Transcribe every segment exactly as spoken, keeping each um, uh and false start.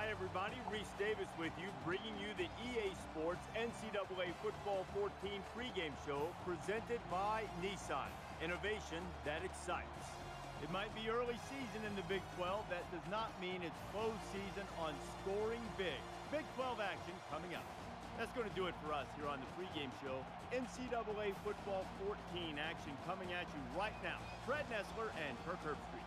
Hi, everybody. Reese Davis with you, bringing you the E A Sports N C double A Football fourteen pregame show presented by Nissan. Innovation that excites. It might be early season in the Big twelve. That does not mean it's closed season on scoring big. Big twelve action coming up. That's going to do it for us here on the pregame show. N C double A Football fourteen action coming at you right now. Fred Nessler and Kirk Herbstreit.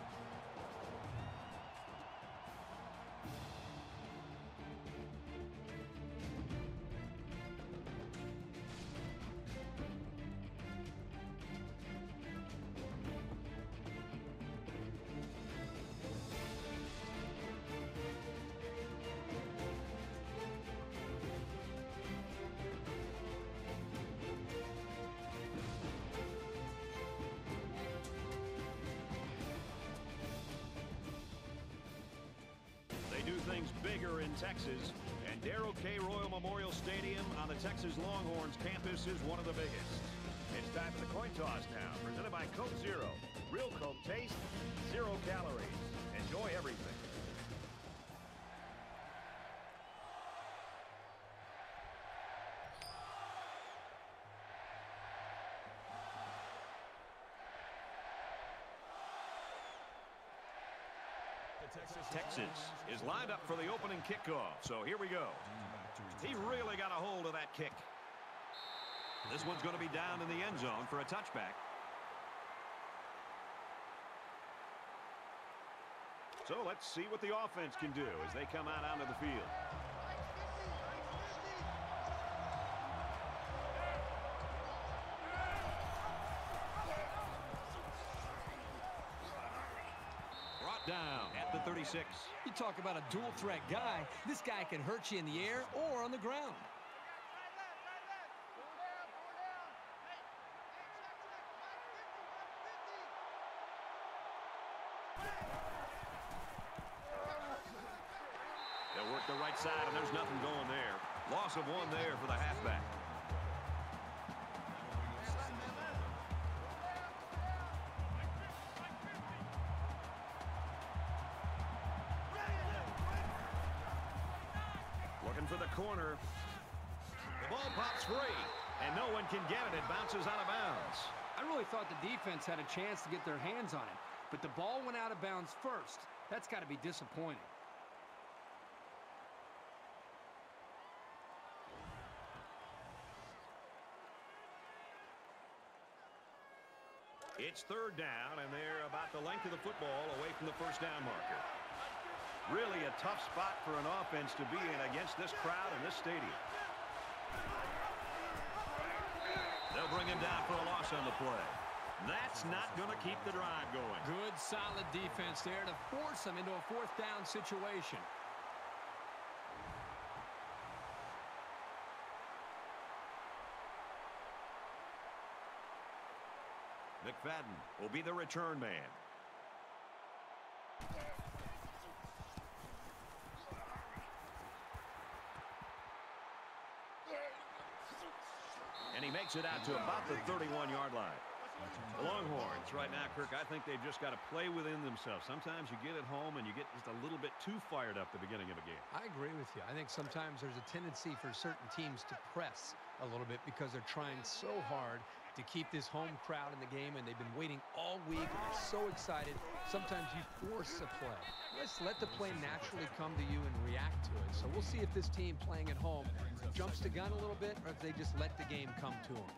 Do things bigger in Texas, and Darrell K. Royal Memorial Stadium on the Texas Longhorns campus is one of the biggest. It's time for the coin toss now, presented by Coke Zero. Real Coke taste, zero calories. Enjoy everything. Texas is lined up for the opening kickoff, so here we go. He really got a hold of that kick. This one's going to be down in the end zone for a touchback. So let's see what the offense can do as they come out onto the field. Down at the thirty-six. You talk about a dual threat guy. This guy can hurt you in the air or on the ground. They'll work the right side, and there's nothing going there. Loss of one there for the halfback. For the corner. The ball pops free, and no one can get it. It bounces out of bounds. I really thought the defense had a chance to get their hands on it, but the ball went out of bounds first. That's got to be disappointing. It's third down, and they're about the length of the football away from the first down marker. Really a tough spot for an offense to be in against this crowd in this stadium. They'll bring him down for a loss on the play. That's not going to keep the drive going. Good, solid defense there to force them into a fourth down situation. McFadden will be the return man. And he makes it out to about the thirty-one yard line. The Longhorns right now, Kirk, I think they've just got to play within themselves. Sometimes you get at home and you get just a little bit too fired up at the beginning of a game. I agree with you. I think sometimes there's a tendency for certain teams to press a little bit because they're trying so hard to keep this home crowd in the game, and they've been waiting all week and they're so excited. Sometimes you force a play. Just let the play naturally come to you and react to it. So we'll see if this team playing at home jumps the gun a little bit or if they just let the game come to them.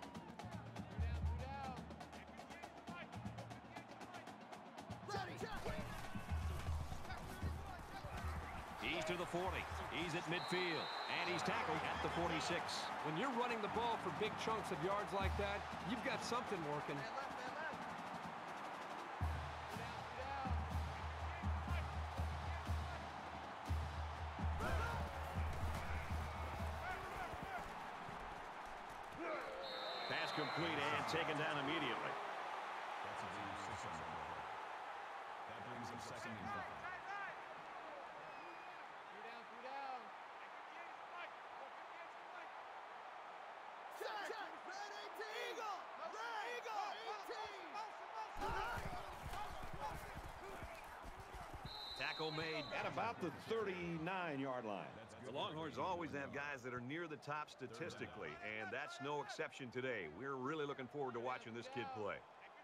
He's to the forty. He's at midfield. And he's tackled at the forty-six. When you're running the ball for big chunks of yards like that, you've got something working. Pass complete and taken down immediately. That brings him second and five. Tackle made at about the thirty-nine yard line. The Longhorns always have guys that are near the top statistically, and that's no exception today. We're really looking forward to watching this kid play.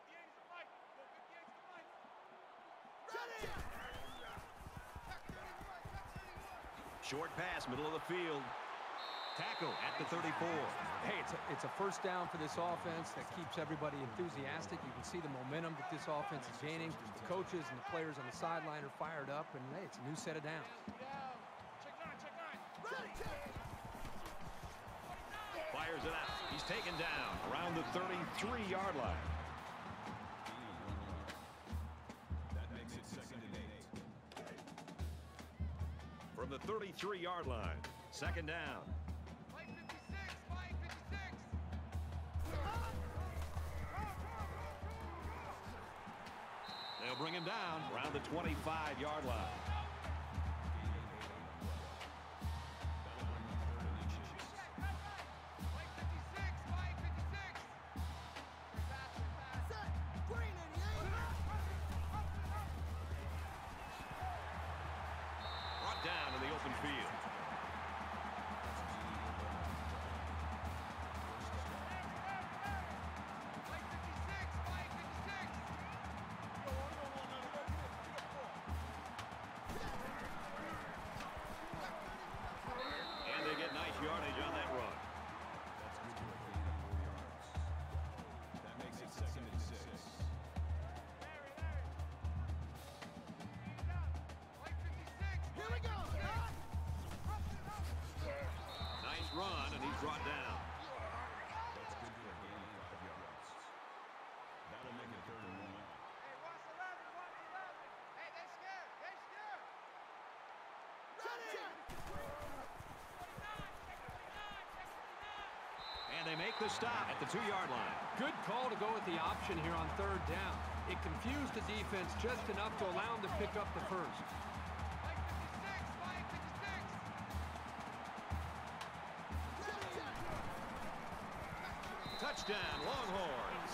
Short pass, middle of the field. Tackle at the thirty-four. Hey, it's a, it's a first down for this offense that keeps everybody enthusiastic. You can see the momentum that this offense is gaining. The coaches and the players on the sideline are fired up, and hey, it's a new set of downs. Fires it out. He's taken down around the thirty-three yard line. That makes it second and eight. From the thirty-three yard line, second down. They'll bring him down around the twenty-five yard line. Brought down in the open field. Yardage on that run. That's good for a gain of four yards. That makes it second and six. Here we go. Nice run, and he's brought down. That's good for a gain of five yards. That'll make it third and one. And they make the stop at the two yard line. Good call to go with the option here on third down. It confused the defense just enough to allow them to pick up the first. Touchdown, Longhorns.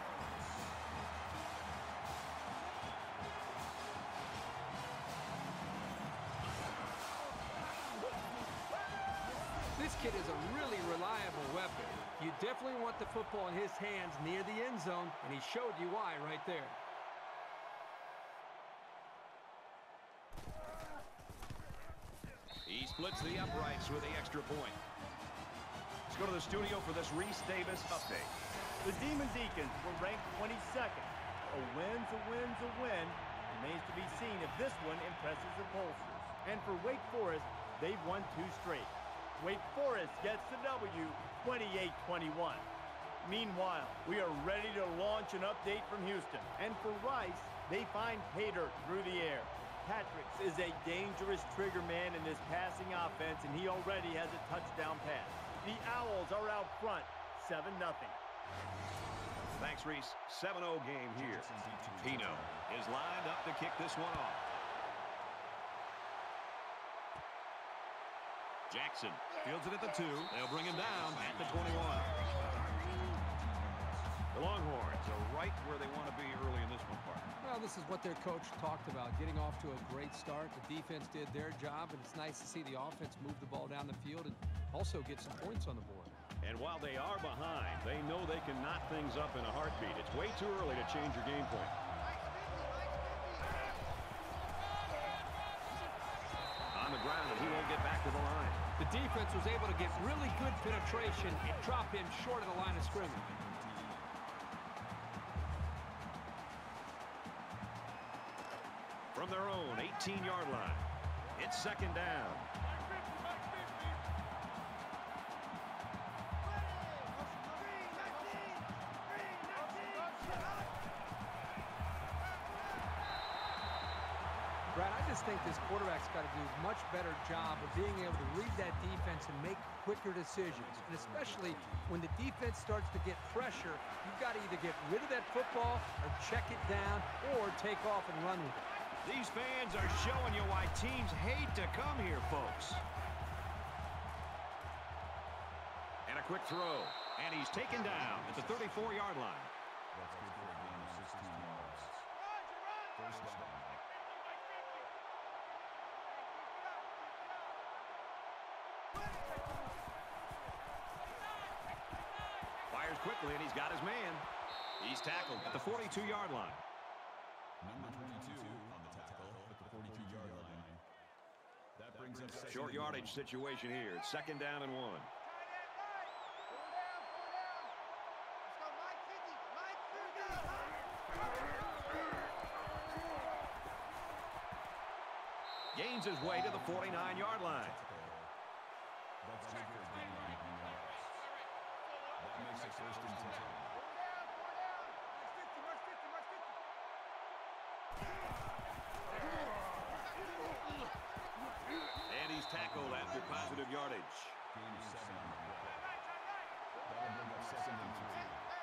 This kid is a really reliable weapon. You definitely want the football in his hands near the end zone, and he showed you why right there. He splits the uprights with the extra point. Let's go to the studio for this Reese Davis update. The Demon Deacons were ranked twenty-second. A win's a win's a win. Remains to be seen if this one impresses the pollsters. And for Wake Forest, they've won two straight. Wake Forest gets the W, twenty-eight twenty-one. Meanwhile, we are ready to launch an update from Houston. And for Rice, they find pay dirt through the air. Patricks is a dangerous trigger man in this passing offense, and he already has a touchdown pass. The Owls are out front, seven nothing. Thanks, Reese. seven oh game here. Pino is lined up to kick this one off. Jackson fields it at the two. They'll bring him down at the twenty-one. The Longhorns are right where they want to be early in this one, partner. Well, this is what their coach talked about, getting off to a great start. The defense did their job, and it's nice to see the offense move the ball down the field and also get some points on the board. And while they are behind, they know they can knot things up in a heartbeat. It's way too early to change your game plan. On the ground, and he won't get back to the line. The defense was able to get really good penetration and drop him short of the line of scrimmage. From their own eighteen yard line, it's second down. Brad, I just think this quarterback's got to do a much better job of being able to read that defense and make quicker decisions. And especially when the defense starts to get pressure, you've got to either get rid of that football or check it down or take off and run with it. These fans are showing you why teams hate to come here, folks. And a quick throw. And he's taken down at the thirty-four yard line. That's good for a gain of sixteen yards. First down. quickly, and he's got his man. He's tackled at the forty-two-yard line. Number twenty-two on the tackle at the forty-two-yard line. That brings up Short yardage situation here. It's second down and one. Gains his way to the forty-nine-yard line. That's good for a gain of nine yards. That makes it first and ten. And he's tackled after positive yardage. Gain of seven on the play. That'll bring up second and two.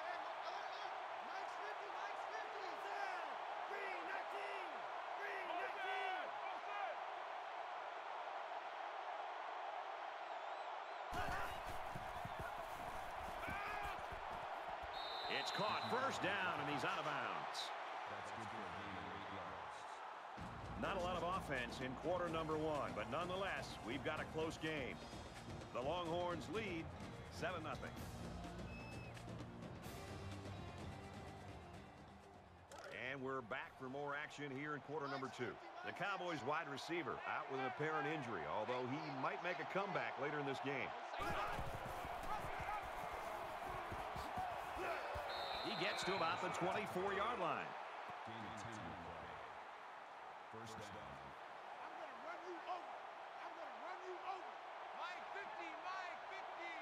It's caught, first down, and he's out of bounds. That's good for a gain of eight yards. Not a lot of offense in quarter number one, but nonetheless, we've got a close game. The Longhorns lead seven nothing. And we're back for more action here in quarter number two. The Cowboys wide receiver out with an apparent injury, although he might make a comeback later in this game. He gets to about the twenty-four-yard line. Gain of ten on the play. First down. I'm going to run you over. I'm going to run you over. Mike fifty, Mike fifty.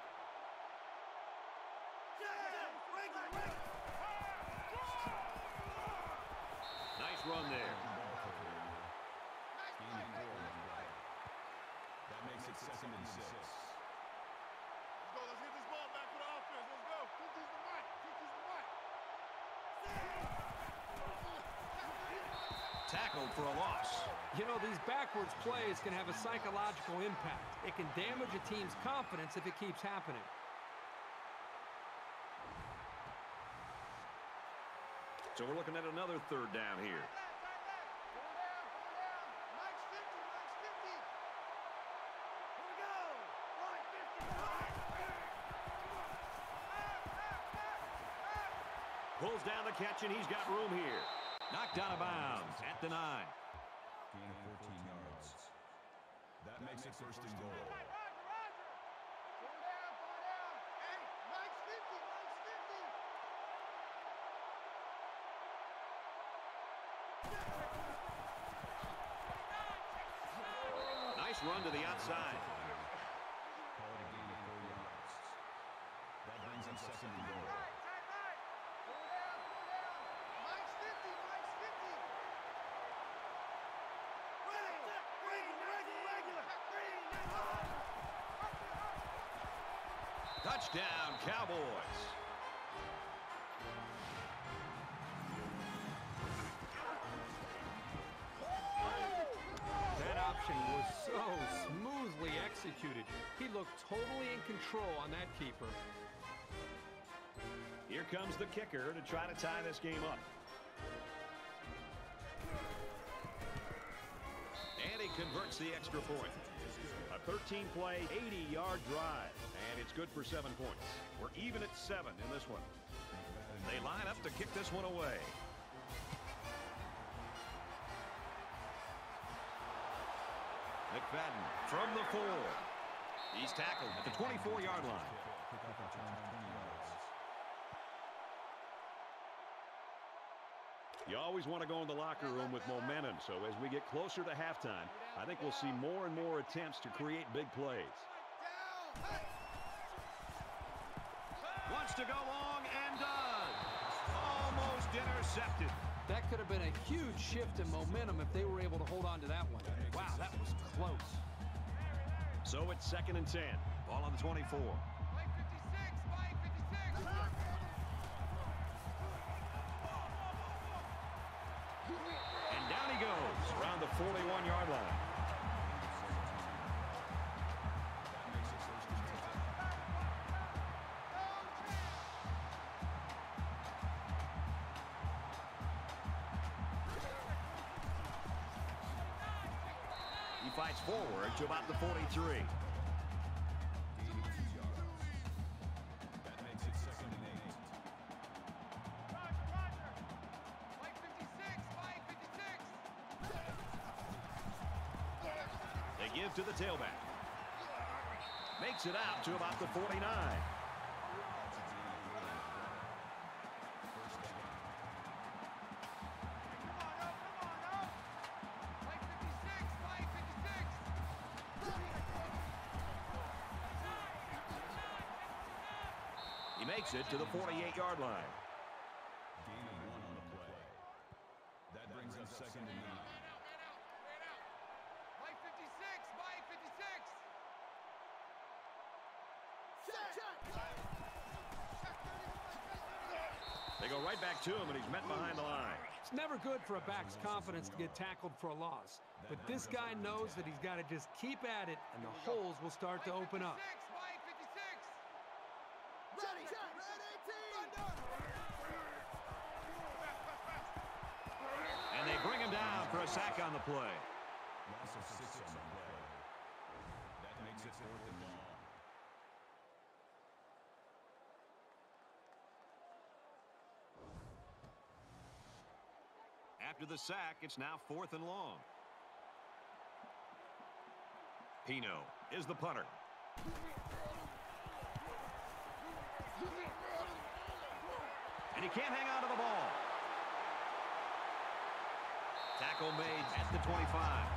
Nice run there. Gain of four on the play. That makes it second and six. Let's go. Let's get this ball back to the offense. Let's go. fifty's the Mike. fifty's the Mike. Tackled for a loss. You know, these backwards plays can have a psychological impact. It can damage a team's confidence if it keeps happening. So we're looking at another third down here. Pulls down the catch, and he's got room here. Knocked out of bounds at the nine. Gain of fourteen yards. That makes it first and goal. Nice run to the outside. Call it a gain of four yards. That brings up second and goal. Touchdown, Cowboys. That option was so smoothly executed. He looked totally in control on that keeper. Here comes the kicker to try to tie this game up. And he converts the extra point. A thirteen-play, eighty-yard drive, and it's good for seven points. We're even at seven in this one. They line up to kick this one away. McFadden from the four. He's tackled at the twenty-four-yard line. Pick up a turn of twenty yards. You always want to go in the locker room with momentum, so as we get closer to halftime, I think we'll see more and more attempts to create big plays. Wants to go long and does. Almost intercepted. That could have been a huge shift in momentum if they were able to hold on to that one. Wow, that was close. So it's second and ten. Ball on the twenty-four. Mike fifty-six, Mike fifty-six. And down he goes around the forty-one-yard line. That makes it first and ten. He fights forward to about the forty-three. Gain of two yards. That makes it second Give to the tailback. Makes it out to about the forty-nine. He makes it to the forty-eight yard line. Gain of one on the play. That brings us second and nine. Mike fifty-six, Mike fifty-six. They go right back to him, and he's met behind the line. It's never good for a back's confidence to get tackled for a loss. But this guy knows that he's got to just keep at it, and the holes will start to open up. Mike fifty-six. Ready, set, ready, team. And they bring him down for a sack on the play. Loss of six on the play. That makes it fourth and long. After the sack, it's now fourth and long. Pino is the punter. And he can't hang on to the ball. Tackle made at the twenty-five.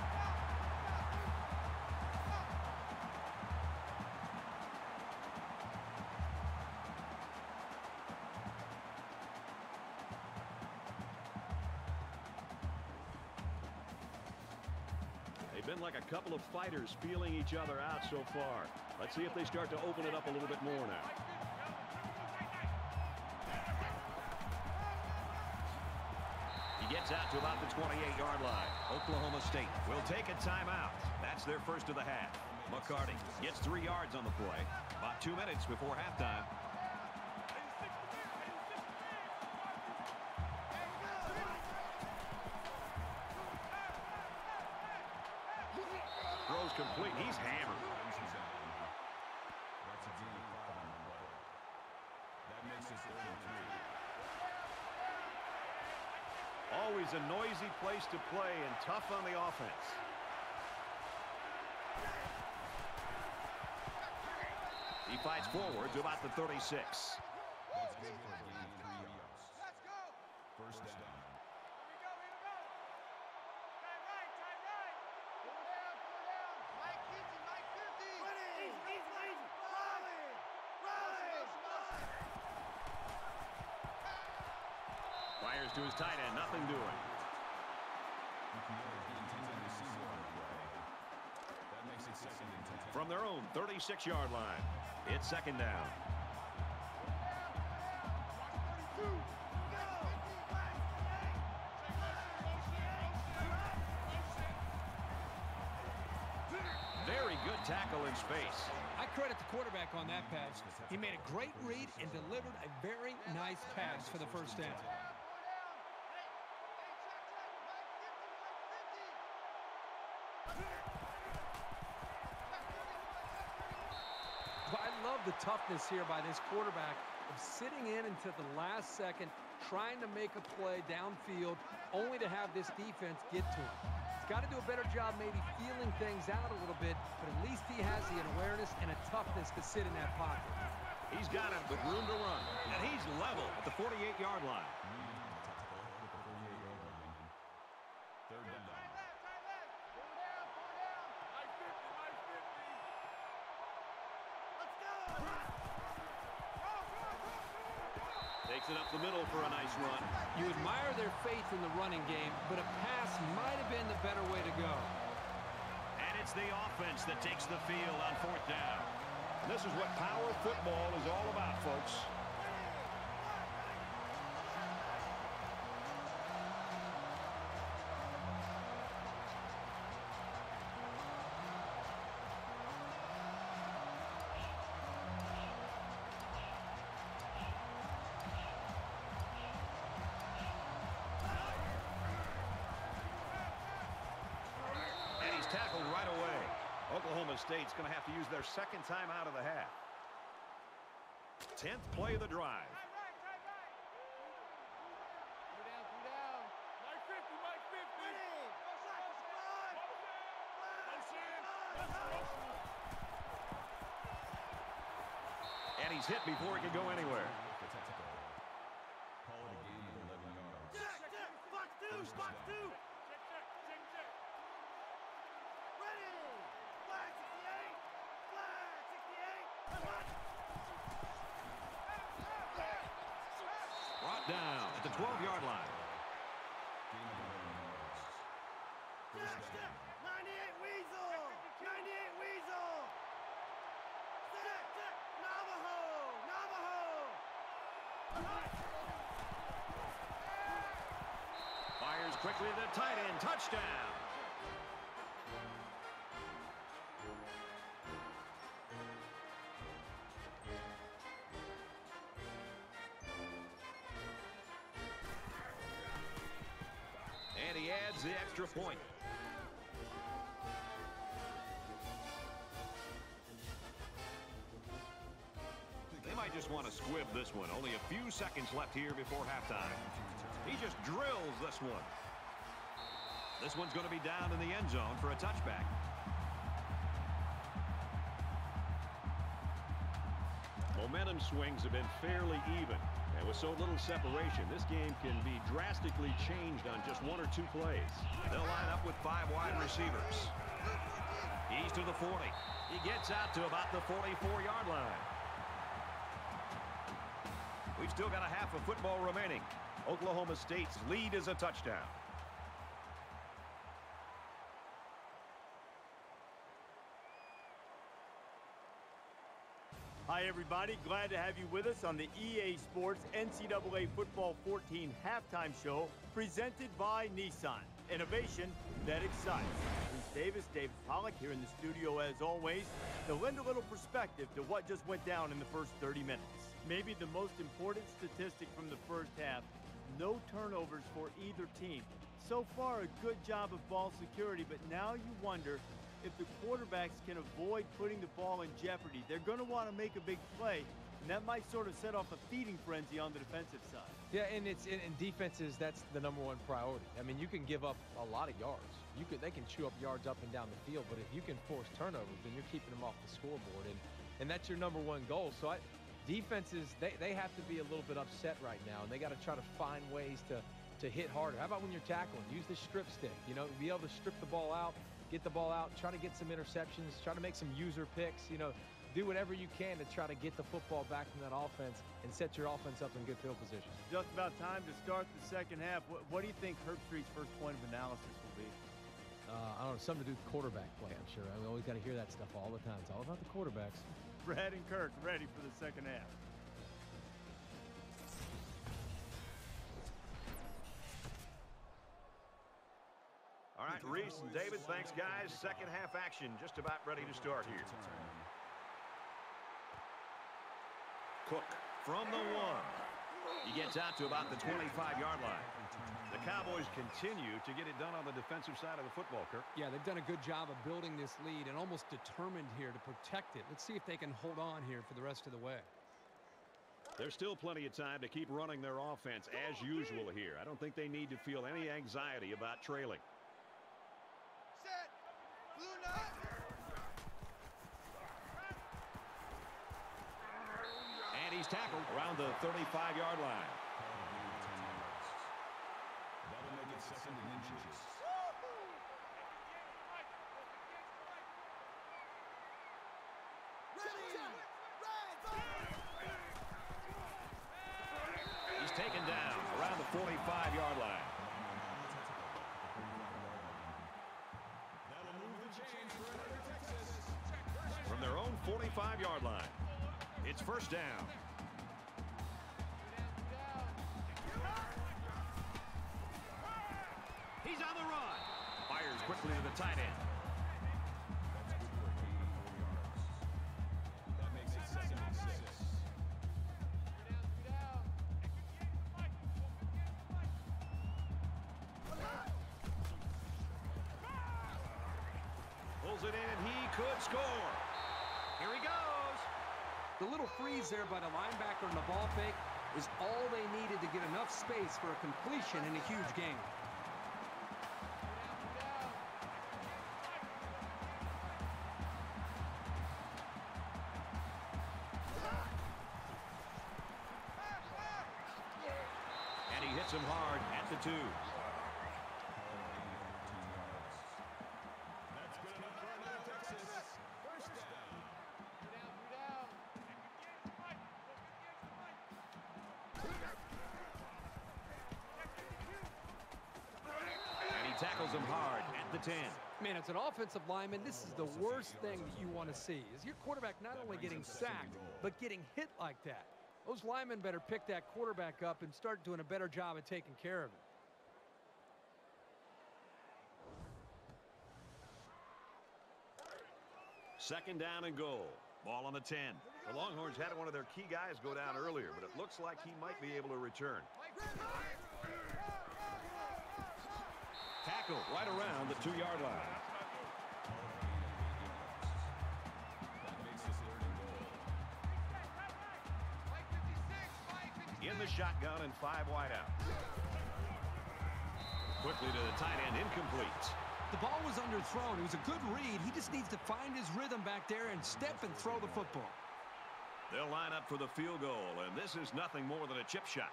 They've been like a couple of fighters feeling each other out so far. Let's see if they start to open it up a little bit more now. He gets out to about the twenty-eight yard line. Oklahoma State will take a timeout. That's their first of the half. McCarty gets three yards on the play. About two minutes before halftime. Throws complete. He's hammered. That's a gain of five on the play. That makes it third and three. Always a noisy place to play and tough on the offense. He fights forward to about the thirty-six. That's good for a gain of three yards. Let's go. First down. Here we go, here we go. Time right, time right. Pull down, pull down. Mike fifty, Mike fifty. Easy, easy, easy. Rally, rally. Fires to his tight end. Nothing doing. You can get a intended receiver on the play. That makes it second and ten. From their own thirty-six yard line, it's second down. Very good tackle in space. I credit the quarterback on that pass. He made a great read and delivered a very nice pass for the first down. I love the toughness here by this quarterback of sitting in until the last second, trying to make a play downfield, only to have this defense get to him. He's got to do a better job maybe feeling things out a little bit, but at least he has the awareness and a toughness to sit in that pocket. He's got it with room to run, and he's level at the forty-eight yard line. Third down. Takes it up the middle for a nice run. You admire their faith in the running game, but a pass might have been the better way to go. And it's the offense that takes the field on fourth down. And this is what power football is all about, folks. Tackled right away. Oklahoma State's going to have to use their second time out of the half. Tenth play of the drive. Mike fifty, Mike fifty. Motion. He's hit before he can go anywhere. Call it a game of eleven yards. Check, check, box two, box two. Check, check, check, check. Ready. Flag sixty-eight. Flag sixty-eight. What? Brought down at the twelve-yard line. Game of eleven yards. Check, check. ninety-eight Weasel. ninety-eight Weasel. Check, check. Navajo. Navajo. Fires quickly to the tight end. Touchdown. And he adds the extra point. They might just want to squib this one. Only a few seconds left here before halftime. He just drills this one. This one's going to be down in the end zone for a touchback. Momentum swings have been fairly even. And with so little separation, this game can be drastically changed on just one or two plays. They'll line up with five wide receivers. He's to the forty. He gets out to about the forty-four-yard line. We've still got a half of football remaining. Oklahoma State's lead is a touchdown. Hi, everybody. Glad to have you with us on the E A Sports N C double A Football fourteen halftime show presented by Nissan. Innovation that excites. Bruce Davis, David Pollack here in the studio as always to lend a little perspective to what just went down in the first thirty minutes. Maybe the most important statistic from the first half, no turnovers for either team. So far, a good job of ball security, but now you wonder if the quarterbacks can avoid putting the ball in jeopardy. They're going to want to make a big play, and that might sort of set off a feeding frenzy on the defensive side. Yeah, and it's in, in defenses, that's the number one priority. I mean, you can give up a lot of yards. You could, they can chew up yards up and down the field, but if you can force turnovers, then you're keeping them off the scoreboard, and, and that's your number one goal. So I, defenses, they, they have to be a little bit upset right now, and they got to try to find ways to, to hit harder. How about when you're tackling? Use the strip stick, you know, be able to strip the ball out, get the ball out, try to get some interceptions, try to make some user picks, you know, do whatever you can to try to get the football back from that offense and set your offense up in good field position. Just about time to start the second half. What, what do you think Herbstreit's first point of analysis will be? Uh, I don't know, something to do with quarterback play, I'm sure. I mean, we always got to hear that stuff all the time. It's all about the quarterbacks. Brad and Kirk ready for the second half. All right, Reese and David, thanks, guys. Second half action just about ready to start here. Cook from the one. He gets out to about the twenty-five-yard line. The Cowboys continue to get it done on the defensive side of the football, Kirk. Yeah, they've done a good job of building this lead and almost determined here to protect it. Let's see if they can hold on here for the rest of the way. There's still plenty of time to keep running their offense as usual here. I don't think they need to feel any anxiety about trailing. Set. Blue nut. And he's tackled around the thirty-five-yard line. That'll make it second and inches. He's taken down around the forty-five-yard line. That'll move the chains for another Texas. From their own forty-five-yard line, it's first down. He's on the run. Fires quickly to the tight end. That's good for eighty-four yards. That makes it second and six. Pulls it in, and he could score. Here he goes. The little freeze there by the linebacker in the ball fake is all they needed to get enough space for a completion in a huge game. him hard at the two. That's good enough for another Texas. First down. And he tackles him hard at the ten. Man, as an offensive lineman, this is the worst thing that you want to see, is your quarterback not only getting sacked, but getting hit like that. Those linemen better pick that quarterback up and start doing a better job of taking care of him. Second down and goal. Ball on the ten. The Longhorns had one of their key guys go down earlier, but it looks like he might be able to return. Tackle right around the two-yard line. In the shotgun and five wide out. Quickly to the tight end, incomplete. The ball was underthrown. It was a good read. He just needs to find his rhythm back there and step and throw the football. They'll line up for the field goal, and this is nothing more than a chip shot.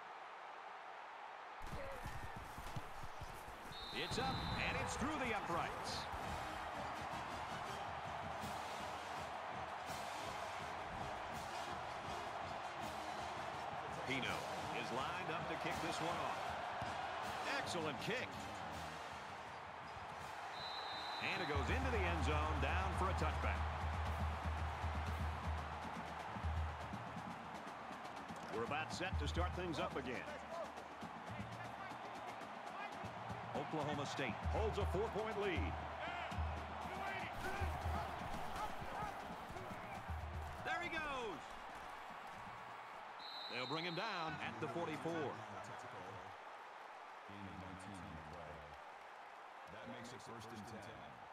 It's up, and it's through the uprights. Pino is lined up to kick this one off. Excellent kick. And it goes into the end zone, down for a touchback. We're about set to start things up again. Oklahoma State holds a four-point lead. There he goes. They'll bring him down at the forty-four. That makes it first and ten.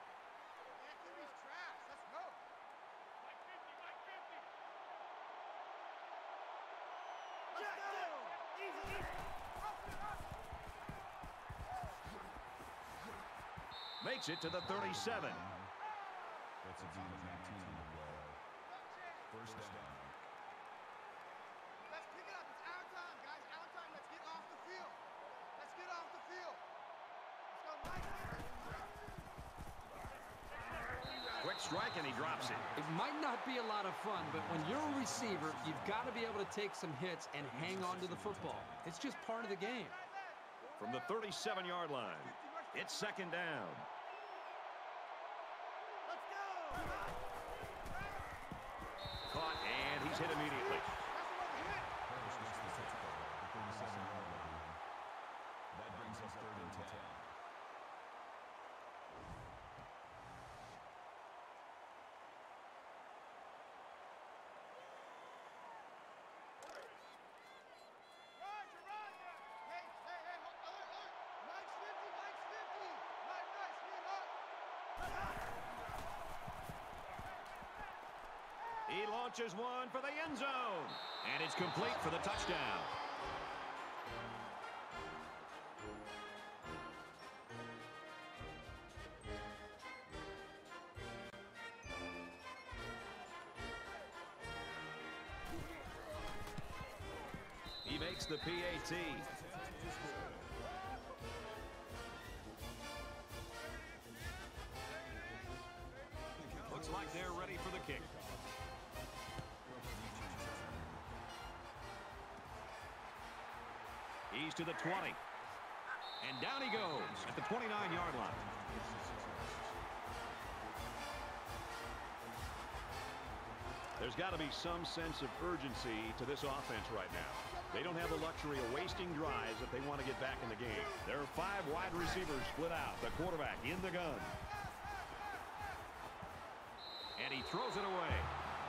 Makes it to the thirty-seven. That's a gain of nineteen. First down. Let's pick it up. It's our time, guys. Our time. Let's get off the field. Let's get off the field. Let's go, Mike. Quick strike, and he drops it. It might not be a lot of fun, but when you're a receiver, you've got to be able to take some hits and hang on to the football. It's just part of the game. From the thirty-seven-yard line, it's second down. Caught, and he's hit immediately. That brings us third and ten. Roger, Roger. Hey, hey, hey, alert, alert. Mike's fifty, Mike's fifty. Mike, Mike, speed up. He launches one for the end zone, and it's complete for the touchdown. He makes the P A T. Looks like they're ready for the kick. He's to the twenty. And down he goes at the twenty-nine-yard line. There's got to be some sense of urgency to this offense right now. They don't have the luxury of wasting drives if they want to get back in the game. There are five wide receivers split out. The quarterback in the gun. And he throws it away.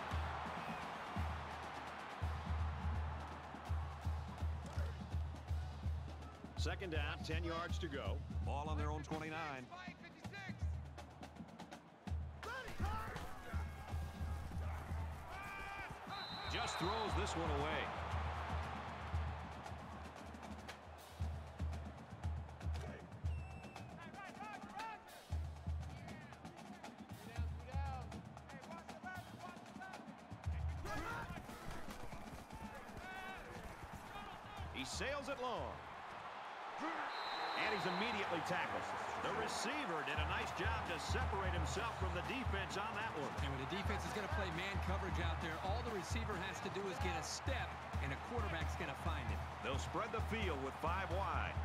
Second down, ten yards to go. Ball on their own twenty-nine. Just throws this one away. He sails it long. And he's immediately tackled. The receiver did a nice job to separate himself from the defense on that one. And when the defense is going to play man coverage out there, all the receiver has to do is get a step, and a quarterback's going to find it. They'll spread the field with five wide.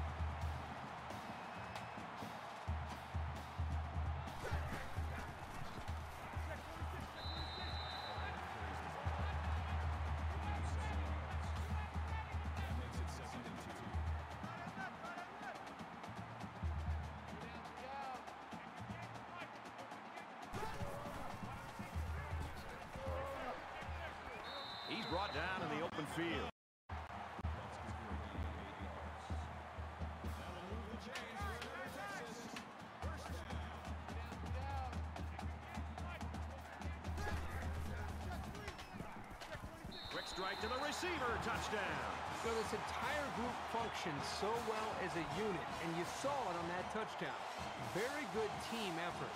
He's brought down in the open field. Quick strike to the receiver, touchdown. So this entire group functions so well as a unit, and you saw it on that touchdown. Very good team effort.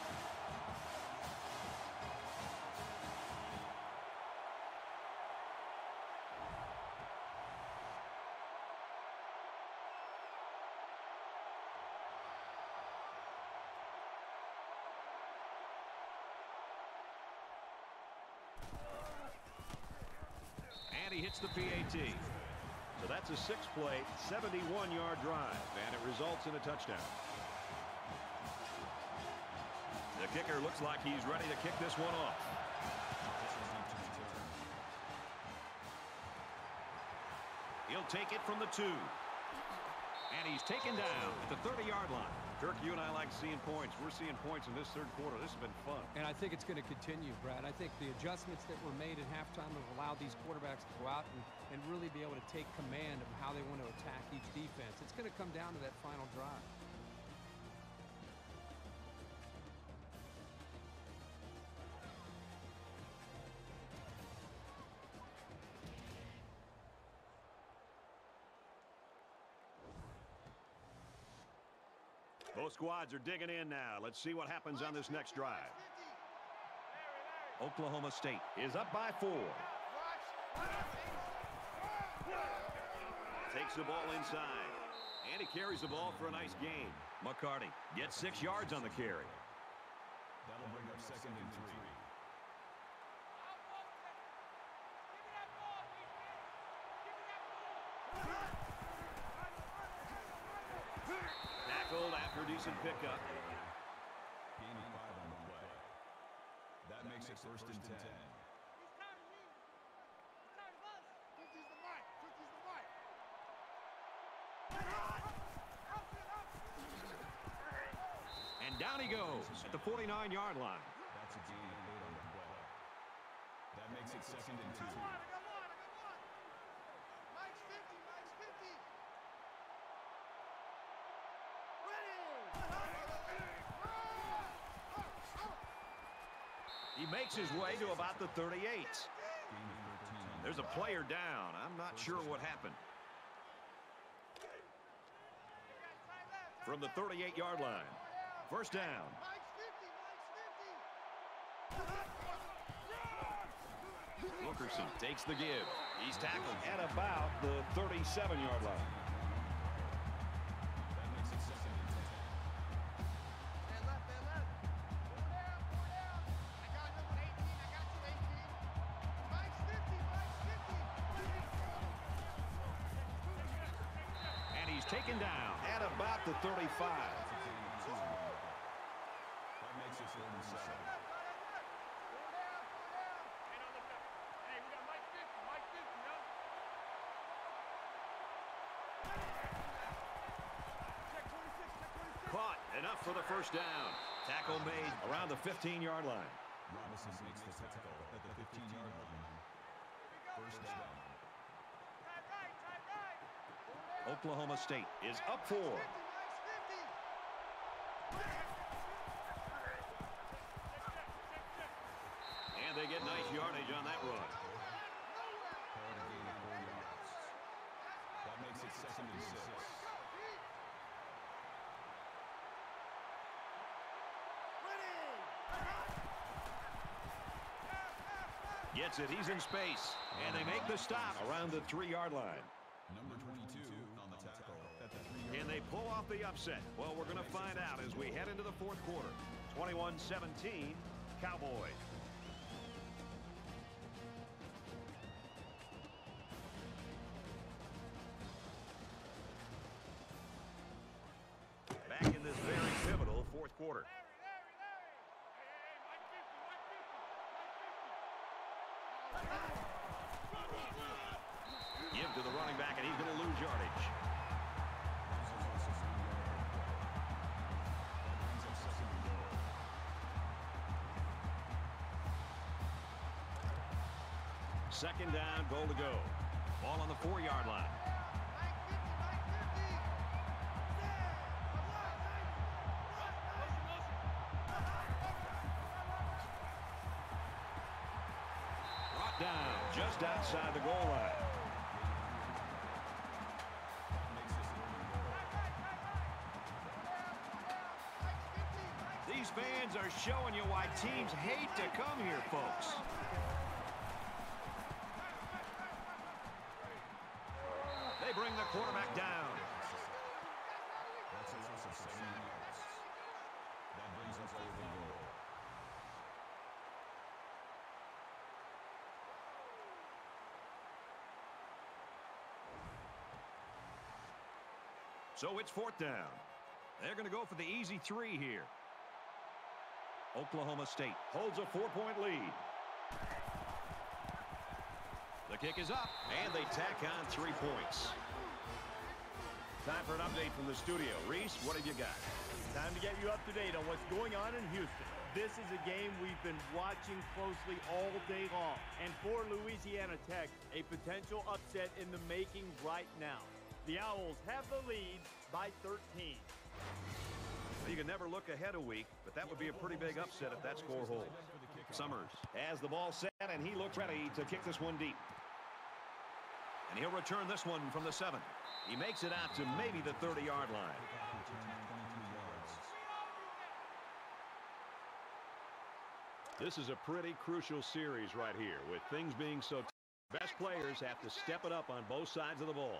And he hits the P A T. So that's a six-play, seventy-one yard drive, and it results in a touchdown. The kicker looks like he's ready to kick this one off. He'll take it from the two. And he's taken down at the thirty yard line. Kirk, you and I like seeing points. We're seeing points in this third quarter. This has been fun. And I think it's going to continue, Brad. I think the adjustments that were made at halftime have allowed these quarterbacks to go out and, and really be able to take command of how they want to attack each defense. It's going to come down to that final drive. Both squads are digging in now. Let's see what happens on this next drive. Oklahoma State is up by four. Takes the ball inside. And he carries the ball for a nice gain. McCarty gets six yards on the carry. That'll bring up second and three. Tackled after a decent pickup. Gain of five on the play. That makes it first and ten. And down he goes at the forty-nine yard line. That's a gain of eight on the play. That makes it second and two. He makes his way to about the thirty-eight. There's a player down. I'm not sure what happened. From the thirty-eight yard line. First down. Wilkerson takes the give. He's tackled at about the thirty-seven yard line. That makes it second and ten. And he's taken down at about the thirty-five. That makes it third and seven. Caught, enough for the first down. Tackle made around the fifteen yard line. Robinson makes the tackle at the fifteen yard line. First down. Oklahoma State is up four. And they get nice yardage on that run. Called a gain of four yards. That makes it second and six. Gets it, he's in space. And they make the stop around the three yard line. Number twenty-two on the tackle at the three-yard Can they pull off the upset? Well, we're going to find out as we head into the fourth quarter. twenty-one seventeen, Cowboys. Back in this very pivotal fourth quarter. Give to the running back, and he's going to lose yardage. Second down, goal to go. Ball on the four-yard line. Brought down just outside the goal line. These fans are showing you why teams hate to come here, folks. They bring the quarterback down. That's a loss of seven yards. That brings us over the goal. So it's fourth down. They're going to go for the easy three here. Oklahoma State holds a four-point lead. The kick is up, and they tack on three points. Time for an update from the studio. Reese, what have you got? Time to get you up to date on what's going on in Houston. This is a game we've been watching closely all day long. And for Louisiana Tech, a potential upset in the making right now. The Owls have the lead by thirteen. You can never look ahead a week, but that would be a pretty big upset if that score holds. Summers has the ball set, and he looks ready to kick this one deep. And he'll return this one from the seven. He makes it out to maybe the thirty-yard line. This is a pretty crucial series right here, with things being so tough. Best players have to step it up on both sides of the ball.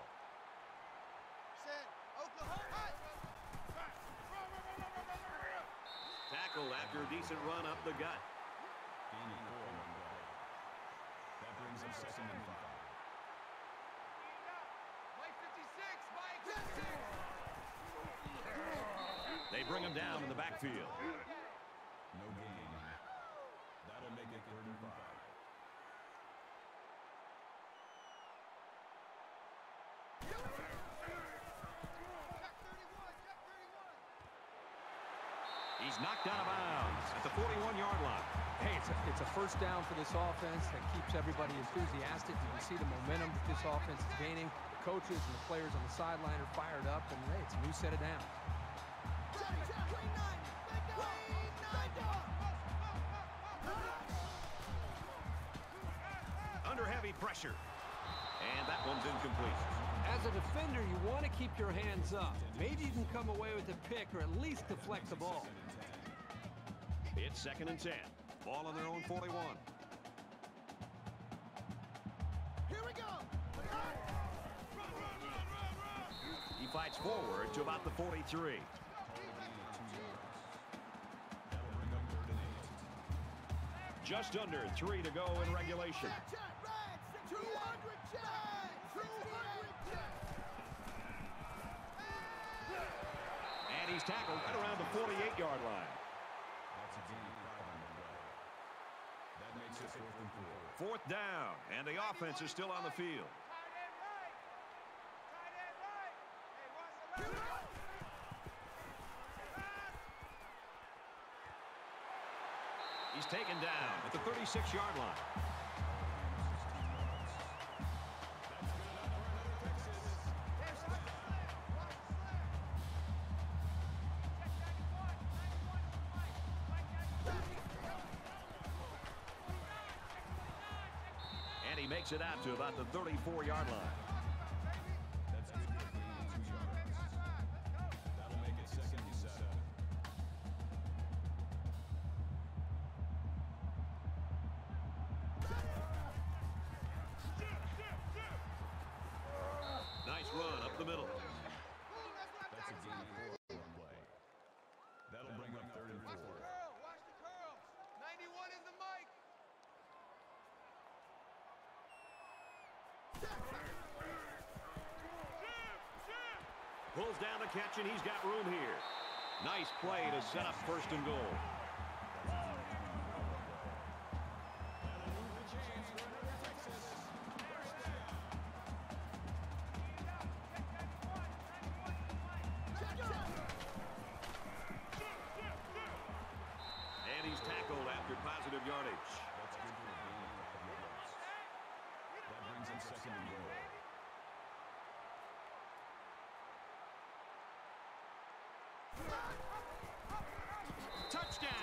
Tackled after a decent run up the gut. That brings him second and five. They bring him down in the backfield. No gain. That'll make it third and five. He's knocked out of bounds at the forty-one-yard line. Hey, it's a, it's a first down for this offense that keeps everybody enthusiastic. You can see the momentum that this offense is gaining. The coaches and the players on the sideline are fired up, and hey, it's a new set of downs. Under heavy pressure. And that one's incomplete. As a defender, you want to keep your hands up. Maybe you can come away with a pick or at least deflect the ball. It's second and ten. Ball on their own forty-one. Here we go. He fights forward to about the forty-three. Just under three to go in regulation. And he's tackled right around the forty-eight-yard line. That's a gain of five on the play. That makes it fourth and four. Fourth down, and the offense is still on the field. He's taken down at the thirty-six-yard line. And he makes it out to about the thirty-four-yard line. That's good for a gain of two yards. That'll make it second and seven. Pulls down the catch, and he's got room here. Nice play to set up first and goal. And he's tackled after positive yardage. That's good for a gain of five yards. That brings in second and goal. Touchdown!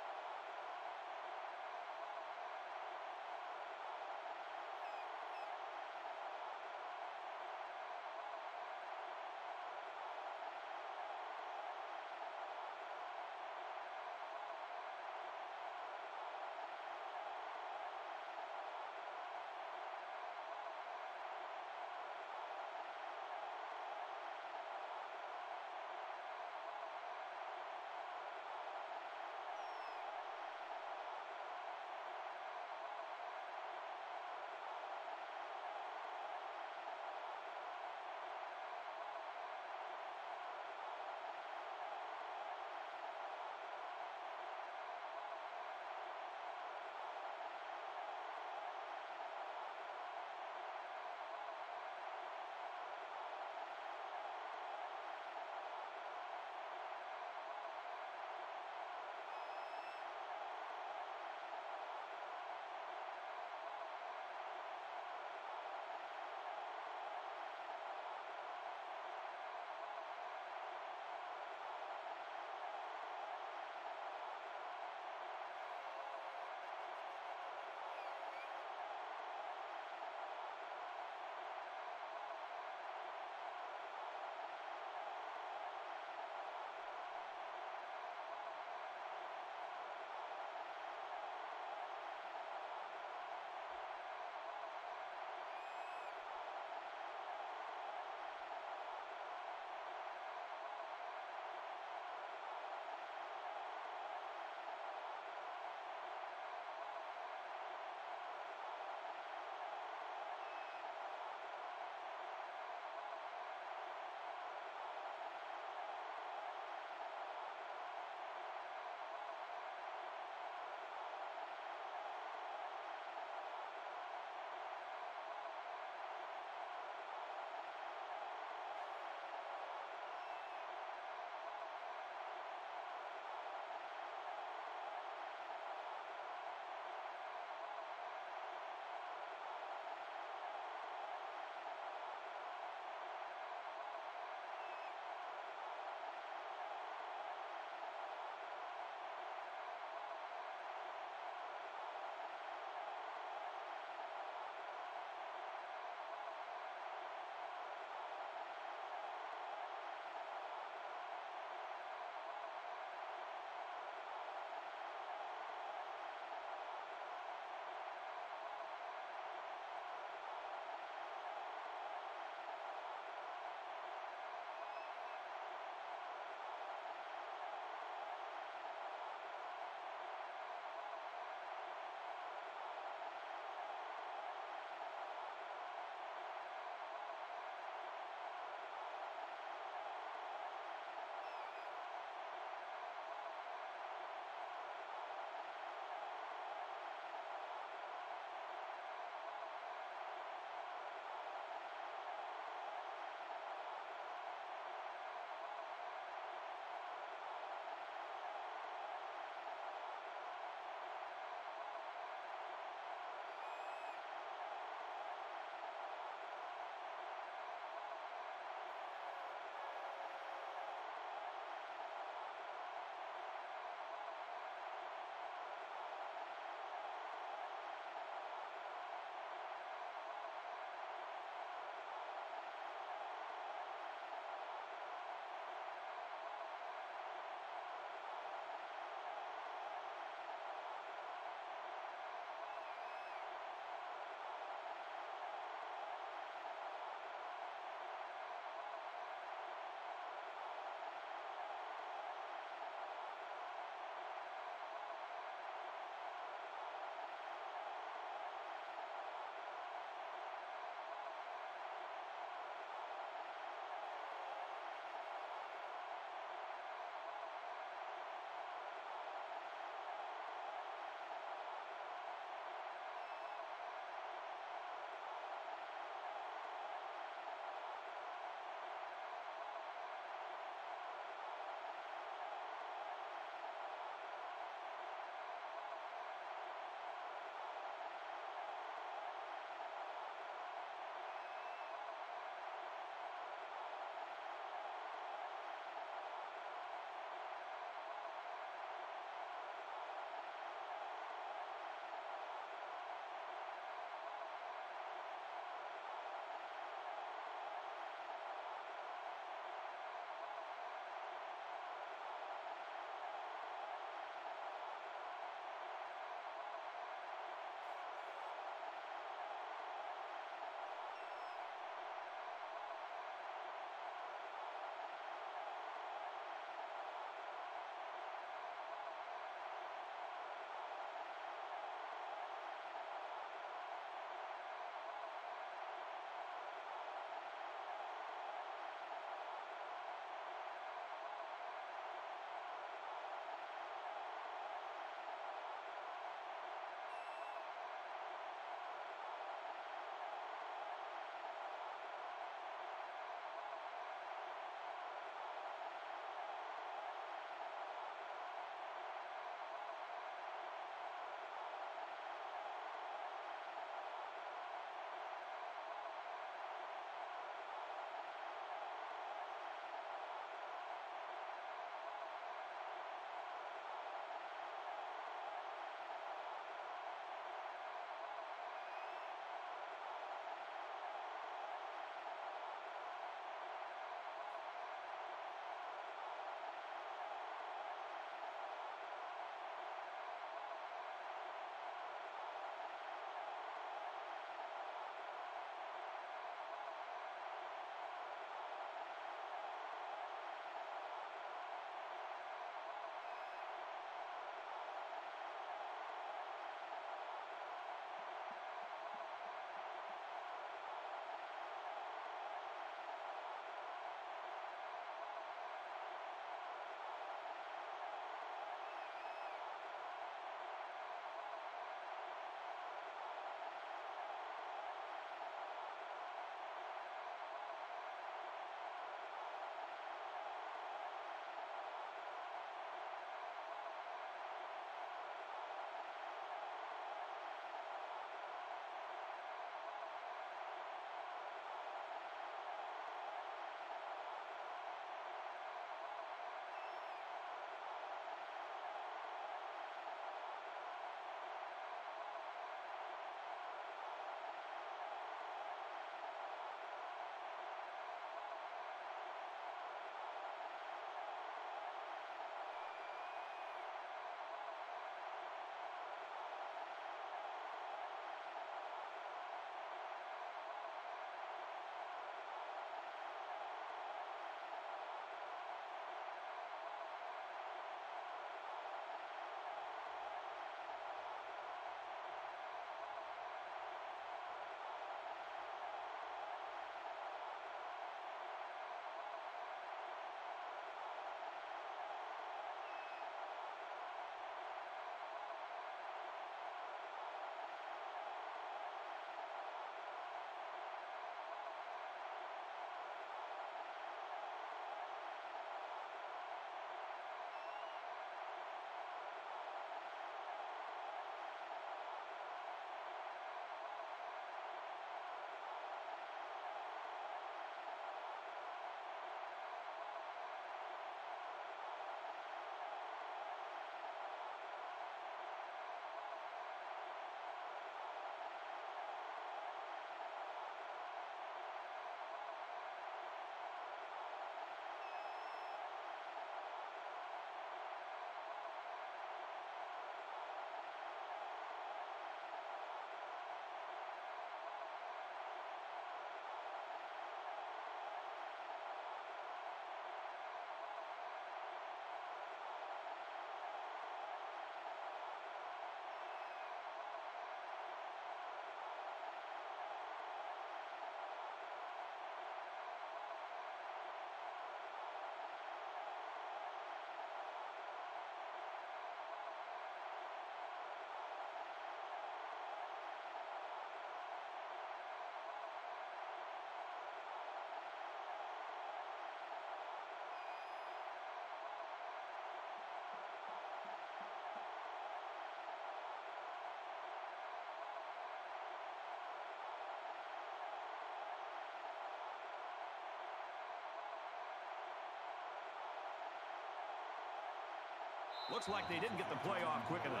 Looks like they didn't get the play off quick enough.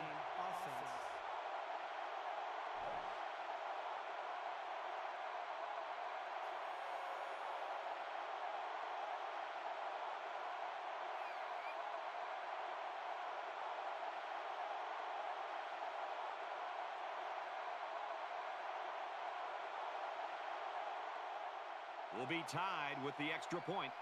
Will be tied with the extra point.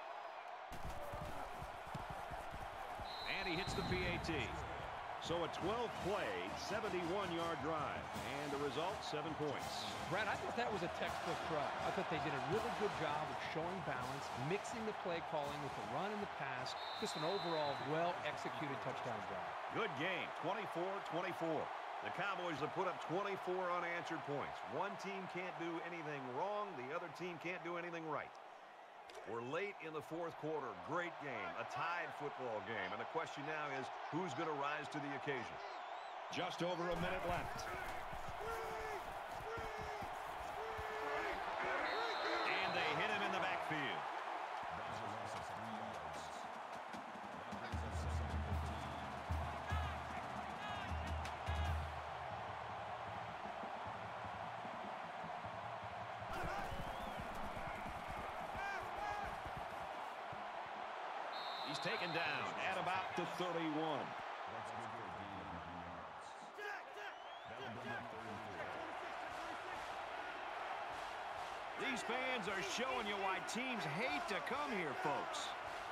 And he hits the P A T. So a twelve play, seventy-one yard drive. And the result, seven points. Brad, I thought that was a textbook try. I thought they did a really good job of showing balance, mixing the play calling with the run and the pass. Just an overall well-executed touchdown drive. Good game, twenty-four twenty-four. The Cowboys have put up twenty-four unanswered points. One team can't do anything wrong. The other team can't do anything right. We're late in the fourth quarter. Great game. A tied football game. And the question now is, who's going to rise to the occasion? Just over a minute left. And they hit him in the backfield. That's a loss of three yards. That brings us second and fourteen. He's taken down at about the thirty-one. That's good for a gain of nine yards. That'll bring up third and four. These fans are showing you why teams hate to come here, folks.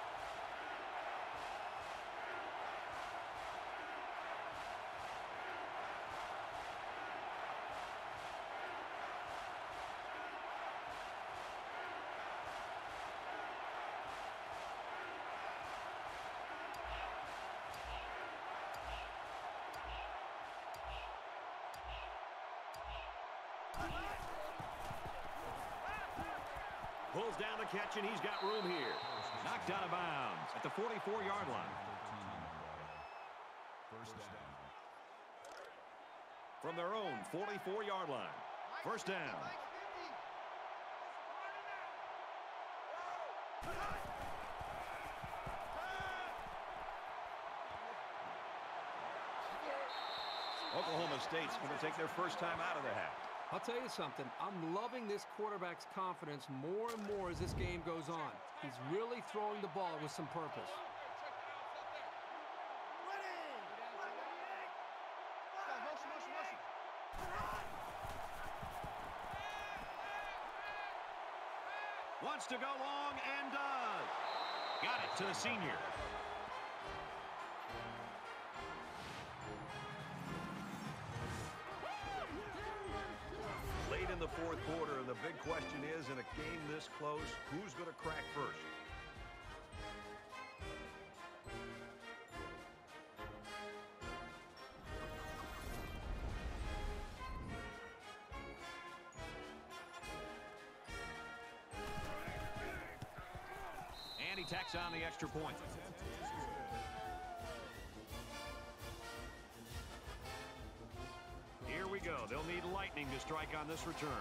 Pulls down the catch, and he's got room here. Knocked out of bounds at the forty-four yard line. First down. From their own forty-four yard line. First down. Oklahoma State's going to take their first time out of the hat. I'll tell you something. I'm loving this quarterback's confidence more and more as this game goes on. He's really throwing the ball with some purpose. Wants to go long and does. Got it to the senior. Late in the fourth quarter, and the big question is, in a game this close, who's going to crack first? And he tacks on the extra point. Here we go. They'll need lightning to strike on this return.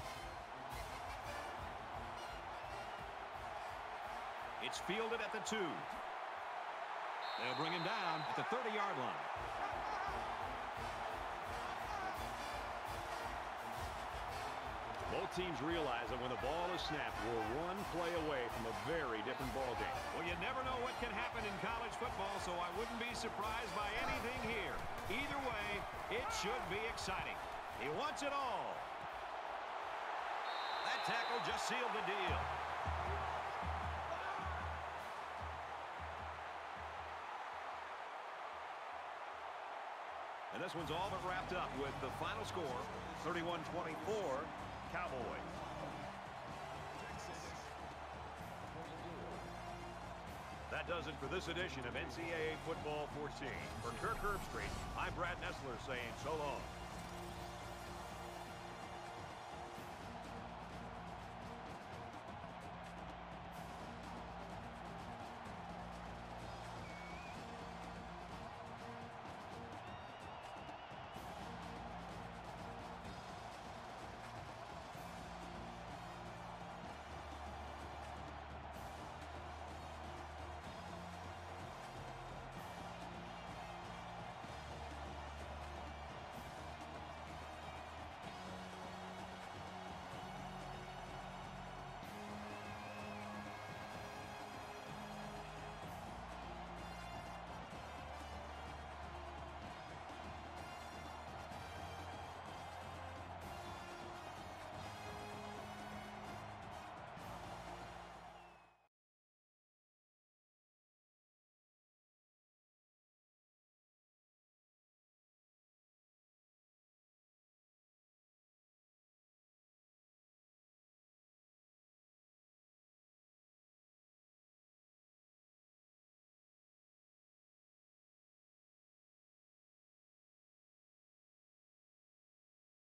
It's fielded at the two. They'll bring him down at the thirty yard line. Both teams realize that when the ball is snapped, we're one play away from a very different ball game. Well, you never know what can happen in college football, so I wouldn't be surprised by anything here. Either way, it should be exciting. He wants it all. That tackle just sealed the deal. And this one's all but wrapped up with the final score, thirty-one twenty-four. Cowboys. That does it for this edition of N C double A Football fourteen. For Kirk Herbstreit, I'm Brad Nessler saying so long.